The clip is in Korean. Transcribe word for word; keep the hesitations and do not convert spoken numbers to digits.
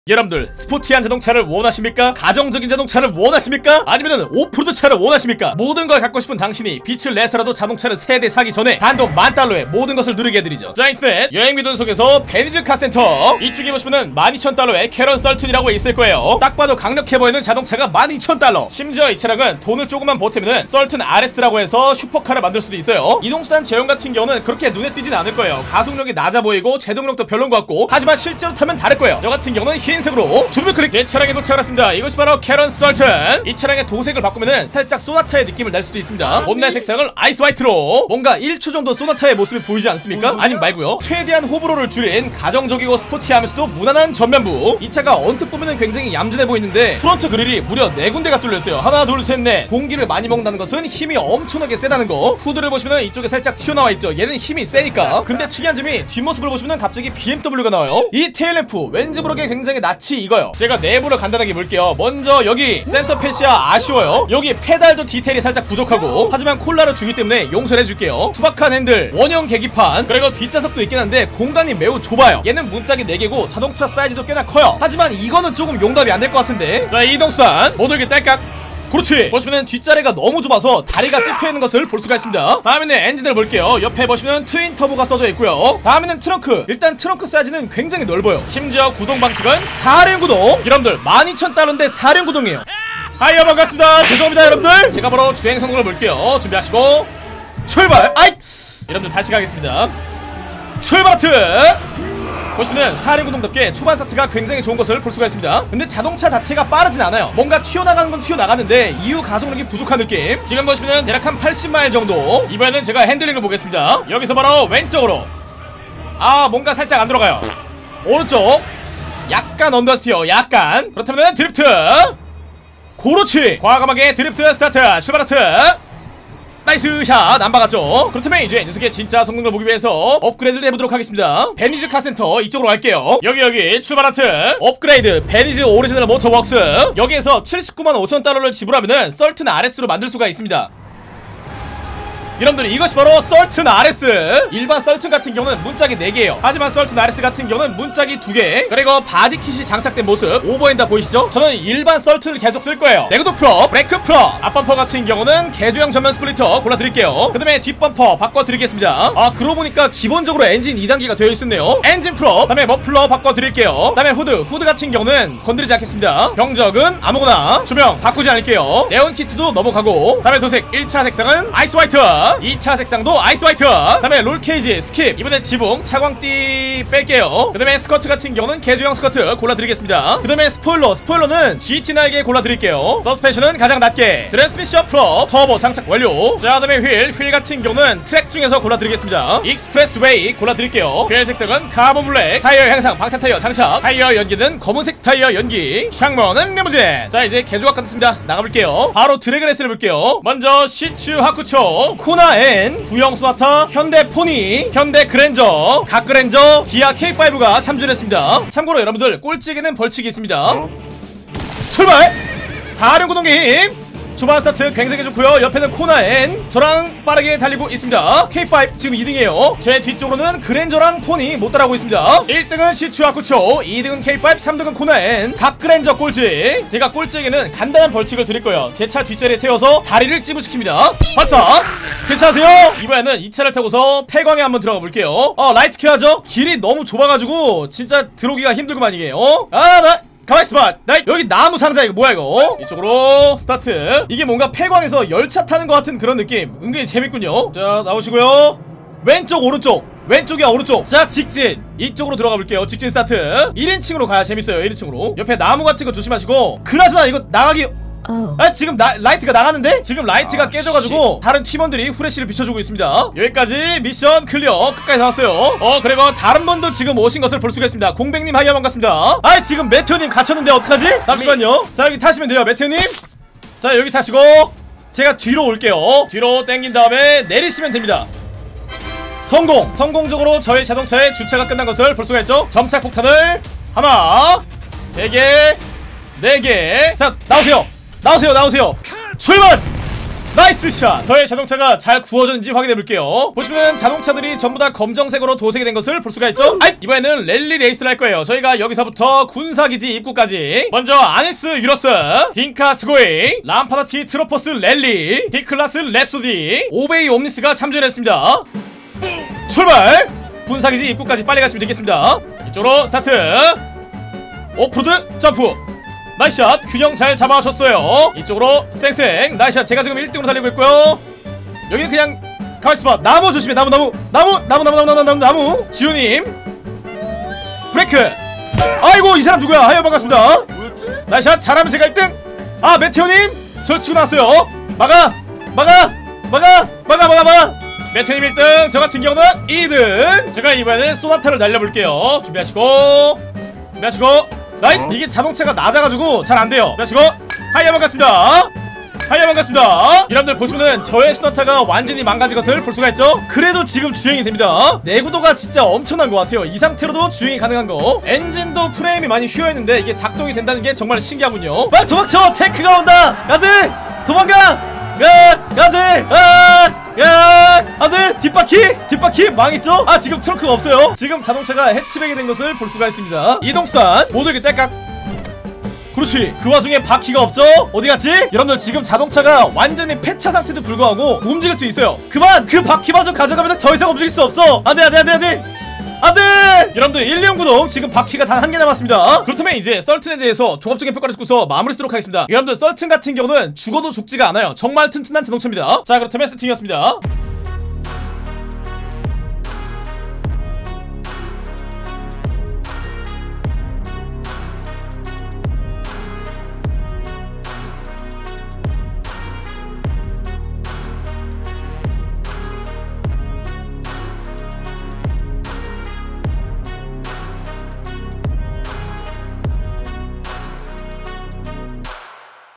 여러분들 스포티한 자동차를 원하십니까? 가정적인 자동차를 원하십니까? 아니면은 오프로드 차를 원하십니까? 모든 걸 갖고 싶은 당신이 빛을 내서라도 자동차를 세 대 사기 전에 단돈 만 달러에 모든 것을 누리게 해드리죠. 자, 인터넷 여행 미돈 속에서 베니즈 카센터, 이쪽에 보시면은 만 이천 달러에 캐런 썰툰이라고 있을 거예요. 딱 봐도 강력해 보이는 자동차가 만 이천 달러. 심지어 이 차량은 돈을 조금만 보태면은 썰툰 알에스라고 해서 슈퍼카를 만들 수도 있어요. 이동수단 제형 같은 경우는 그렇게 눈에 띄진 않을 거예요. 가속력이 낮아 보이고 제동력도 별론 것 같고, 하지만 실제로 타면 다를 거예요. 저 같은 경우는 흰색으로 주문 클릭 제 차량에 도착을 했습니다. 이것이 바로 캐런 썰툰. 이 차량의 도색을 바꾸면은 살짝 소나타의 느낌을 낼 수도 있습니다. 본넷 색상을 아이스 화이트로. 뭔가 일 초 정도 소나타의 모습이 보이지 않습니까? 아님 말고요, 최대한 호불호를 줄인 가정적이고 스포티하면서도 무난한 전면부. 이 차가 언뜻 보면은 굉장히 얌전해 보이는데 프론트 그릴이 무려 네 군데가 뚫려있어요. 하나 둘 셋 넷. 공기를 많이 먹는다는 것은 힘이 엄청나게 세다는 거. 후드를 보시면은 이쪽에 살짝 튀어나와 있죠. 얘는 힘이 세니까. 근데 특이한 점이 뒷모습을 보시면은 갑자기 비엠더블유가 나와요. 이 테일램프 왠지 모르게 굉장히 낯이 익어요. 제가 내부를 간단하게 볼게요. 먼저 여기 센터 패시아 아쉬워요. 여기 페달도 디테일이 살짝 부족하고, 하지만 콜라를 주기 때문에 용서를 해줄게요. 투박한 핸들, 원형 계기판, 그리고 뒷좌석도 있긴 한데 공간이 매우 좁아요. 얘는 문짝이 네 개고 자동차 사이즈도 꽤나 커요. 하지만 이거는 조금 용납이 안 될 것 같은데. 자, 이동수단 모델기 딸깍. 그렇지. 보시면은 뒷자리가 너무 좁아서 다리가 찝혀있는 것을 볼 수가 있습니다. 다음에는 엔진을 볼게요. 옆에 보시면 트윈 터보가 써져 있고요. 다음에는 트렁크. 일단 트렁크 사이즈는 굉장히 넓어요. 심지어 구동 방식은 사륜 구동. 여러분들 만 이천 달러인데 사륜 구동이에요. 하이요, 반갑습니다. 죄송합니다 여러분들. 제가 바로 주행 성능을 볼게요. 준비하시고 출발. 아이, 여러분들 다시 가겠습니다. 출발 하트. 보시면 사륜 구동답게 초반 스타트가 굉장히 좋은 것을 볼 수가 있습니다. 근데 자동차 자체가 빠르진 않아요. 뭔가 튀어나가는 건 튀어나가는데 이후 가속력이 부족한 느낌. 지금 보시면 대략 한 팔십 마일 정도. 이번에는 제가 핸들링을 보겠습니다. 여기서 바로 왼쪽으로. 아, 뭔가 살짝 안 들어가요. 오른쪽 약간 언더스티어, 약간. 그렇다면 드리프트. 그렇지. 과감하게 드리프트 스타트. 출발 하트. 나이스 샷. 안 박았죠. 그렇다면 이제 녀석의 진짜 성능을 보기 위해서 업그레이드를 해보도록 하겠습니다. 베니즈 카센터 이쪽으로 갈게요. 여기 여기 출발 하트. 업그레이드 베니즈 오리지널 모터웍스. 여기에서 칠십구만 오천 달러를 지불하면은 썰툰 알에스로 만들 수가 있습니다. 여러분들 이것이 바로 썰툰 알에스. 일반 썰툰 같은 경우는 문짝이 네 개예요 하지만 썰툰 알에스 같은 경우는 문짝이 두 개. 그리고 바디킷이 장착된 모습 오버핸드 보이시죠? 저는 일반 썰툰을 계속 쓸 거예요. 내구도 프로, 브레이크 프로. 앞범퍼 같은 경우는 개조형 전면 스플리터 골라드릴게요. 그 다음에 뒷범퍼 바꿔드리겠습니다. 아, 그러고 보니까 기본적으로 엔진 이 단계가 되어 있었네요. 엔진 프로. 그 다음에 머플러 바꿔드릴게요. 그 다음에 후드 후드 같은 경우는 건드리지 않겠습니다. 병적은 아무거나. 조명 바꾸지 않을게요. 네온 키트도 넘어가고. 그 다음에 도색 일 차 색상은 아이스 화이트. 이 차 색상도 아이스 화이트. 그 다음에 롤케이지 스킵. 이번엔 지붕 차광띠 뺄게요. 그 다음에 스커트 같은 경우는 개조형 스커트 골라드리겠습니다. 그 다음에 스포일러 스포일러는 지티 날개 골라드릴게요. 서스펜션은 가장 낮게. 트랜스미션 프로 터보 장착 완료. 자, 그 다음에 휠 휠 같은 경우는 트랙 중에서 골라드리겠습니다. 익스프레스웨이 골라드릴게요. 휠 색상은 카본 블랙. 타이어 향상 방탄 타이어 장착. 타이어 연기는 검은색 타이어 연기. 창문은 리무진. 자, 이제 개조가 끝났습니다. 나가볼게요. 바로 드래그 레이스를 볼게요. 먼저 시츠 하쿠초, 코나 엔, 구형 소나타, 현대 포니, 현대 그랜저, 갓그랜저, 기아 케이 파이브가 참전했습니다. 참고로 여러분들 꼴찌에게는 벌칙이 있습니다. 출발! 사륜 구동기 힘! 초반 스타트 굉장히 좋고요. 옆에는 코나 엔, 저랑 빠르게 달리고 있습니다. 케이 파이브 지금 이 등이에요 제 뒤쪽으로는 그랜저랑 포니 못 따라오고 있습니다. 일 등은 시츠 하쿠초, 이 등은 케이 파이브, 삼 등은 코나 엔, 각 그랜저 꼴찌. 제가 꼴찌에게는 간단한 벌칙을 드릴 거예요. 제 차 뒷자리에 태워서 다리를 찌부시킵니다. 발사! 괜찮으세요? 이번에는 이 차를 타고서 폐광에 한번 들어가 볼게요. 어, 라이트 켜야죠. 길이 너무 좁아가지고 진짜 들어오기가 힘들구만 이게. 어? 아, 나 가만있어봐. 나 여기 나무 상자 이거 뭐야 이거. 이쪽으로 스타트. 이게 뭔가 폐광에서 열차 타는 것 같은 그런 느낌. 은근히 재밌군요. 자, 나오시고요. 왼쪽 오른쪽. 왼쪽이야 오른쪽. 자, 직진. 이쪽으로 들어가 볼게요. 직진 스타트. 일 인칭으로 가야 재밌어요. 일 인칭으로. 옆에 나무 같은 거 조심하시고. 그나저나 이거 나가기. 아, 지금 나, 라이트가 나가는데? 지금 라이트가 아, 깨져가지고 씨. 다른 팀원들이 후레쉬를 비춰주고 있습니다. 여기까지 미션 클리어. 끝까지 나왔어요. 어, 그리고 다른 분도 지금 오신 것을 볼 수가 있습니다. 공백님 하이어 반갑습니다. 아, 지금 메테오님 갇혔는데 어떡하지? 잠시만요. 자, 여기 타시면 돼요 메테오님. 자, 여기 타시고 제가 뒤로 올게요. 뒤로 땡긴 다음에 내리시면 됩니다. 성공! 성공적으로 저희 자동차의 주차가 끝난 것을 볼 수가 있죠. 점착 폭탄을 하나, 세 개, 네 개. 자, 나오세요. 나오세요 나오세요. 출발! 나이스 샷! 저의 자동차가 잘 구워졌는지 확인해볼게요. 보시면 자동차들이 전부 다 검정색으로 도색이 된 것을 볼 수가 있죠? 아잇! 이번에는 랠리 레이스를 할 거예요. 저희가 여기서부터 군사기지 입구까지. 먼저 아니스 유러스, 딩카 스고잉, 람파다티 트로포스 랠리, 디클라스 랩소디, 오베이 옴니스가 참전했습니다. 출발! 군사기지 입구까지 빨리 갔으면 되겠습니다. 이쪽으로 스타트. 오프로드 점프. 나이스샷. 균형 잘 잡아줬어요. 이쪽으로 쌩쌩. 나이스샷. 제가 지금 일 등으로 달리고 있고요. 여기는 그냥 가만있어봐. 나무 조심해. 나무 나무 나무 나무 나무 나무 나무 나무 나무. 지우님 브레이크. 아이고 이 사람 누구야. 하여 반갑습니다. 나이스샷. 잘하면 제가 일 등. 아 메테오님 절 치고 나왔어요. 막아 막아 막아 막아 막아 막아. 메테오님 일 등. 저 같은 경우는 이 등. 제가 이번에는 소나타를 날려볼게요. 준비하시고 준비하시고. 나이 이게 자동차가 낮아가지고 잘 안돼요. 자시고 하이야 반갑습니다. 하이야 반갑습니다. 여러분들 보시면은 저의 소나타가 완전히 망가진 것을 볼 수가 있죠. 그래도 지금 주행이 됩니다. 내구도가 진짜 엄청난 것 같아요. 이 상태로도 주행이 가능한 거. 엔진도 프레임이 많이 휘어있는데 이게 작동이 된다는 게 정말 신기하군요. 빨리 도망쳐. 탱크가 온다. 야들 도망가. 야 야들 아 야 아들 뒷바퀴 뒷바퀴 망했죠? 아 지금 트렁크가 없어요. 지금 자동차가 해치백이 된 것을 볼 수가 있습니다. 이동수단 모두 이렇게 딸깍. 그렇지. 그 와중에 바퀴가 없죠? 어디갔지? 여러분들 지금 자동차가 완전히 폐차 상태도 불구하고 움직일 수 있어요. 그만! 그 바퀴마저 가져가면 더 이상 움직일 수 없어. 안돼 안돼 안돼 안돼 안돼! 여러분들 일, 이 형 구독. 지금 바퀴가 단 한 개 남았습니다. 그렇다면 이제 썰튼에 대해서 종합적인 평가를 듣고서 마무리 쓰도록 하겠습니다. 여러분들 썰튼 같은 경우는 죽어도 죽지가 않아요. 정말 튼튼한 자동차입니다. 자 그렇다면 세팅이었습니다.